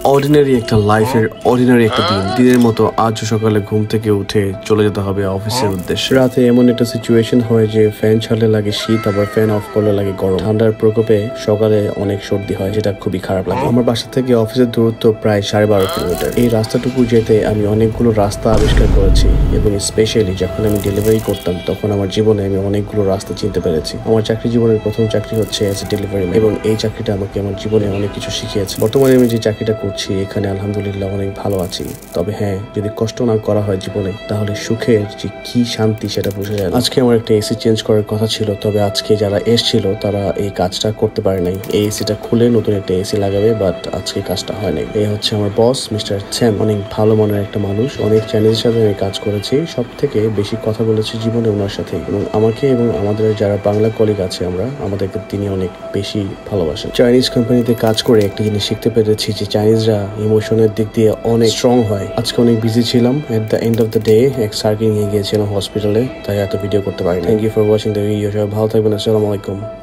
Ordinary একটা লাইফের ordinary একটা দিনের মতো আজও সকালে ঘুম থেকে উঠে চলে যেতে হবে অফিসের উদ্দেশ্যে। রাতে এমন একটা সিচুয়েশন হয় যে ফ্যান ছাড়লে লাগে শীত, আবার ফ্যান অফ করলে লাগে গরম। ঠান্ডার প্রকোপে সকালে অনেক সর্দি হয়, যেটা খুবই খারাপ লাগে। আমার বাসা থেকে অফিসের দূরত্ব প্রায় 12.5 কিলোমিটার। এই রাস্তাটুকু যেতে আমি অনেকগুলো রাস্তা আবিষ্কার করেছি, এবং স্পেশালি যখন আমি ডেলিভারি করতাম তখন আমার জীবনে আমি অনেকগুলো রাস্তা চিনতে পেরেছি। আমার চাকরি জীবনের প্রথম চাকরি হচ্ছে এজ এ ডেলিভারি ম্যান, এবং এই চাকরিটা আমাকে আমার জীবনে অনেক কিছু শিখিয়েছে। বর্তমানে আমি যে চাকরিটা করছি এখানে আলহামদুলিল্লাহ অনেক ভালো আছি। তবে হ্যাঁ, যদি কষ্ট না করা হয় জীবনে, তাহলে সুখের যে কি শান্তি সেটা বোঝা যায়। আজকে আমার একটা এসি চেঞ্জ করার কথা ছিল, তবে আজকে যারা এসেছিল তারা এই কাজটা করতে পারে নাই। এই এসিটা খুলে নতুন একটা এসি লাগাবে, বাট আজকে কাজটা হয় নাই। এই হচ্ছে আমার বস মিস্টার চ্যান, অনেক ভালো মনের একটা মানুষ। অনেক চ্যানেলের সাথে আমি কাজ করেছি, সব থেকে বেশি কথা বলেছি জীবনে ওনার সাথে, এবং আমাকে এবং আমাদের যারা বাংলা কলিগ আছে আমাদেরকে তিনি অনেক বেশি ভালোবাসেন। চাইনিজ কোম্পানিতে কাজ করে একটা জিনিস শিখতে পেরেছি যে চাইনিজরা ইমোশনের দিক দিয়ে অনেক স্ট্রং হয়। আজকে অনেক বিজি ছিলাম। At the end of the day এক সার্কিং নিয়ে গিয়েছিলাম হসপিটালে, তাই এত ভিডিও করতে পারি। Thank you for watching the video. সবাই ভালো থাকবেন। আসসালামু আলাইকুম।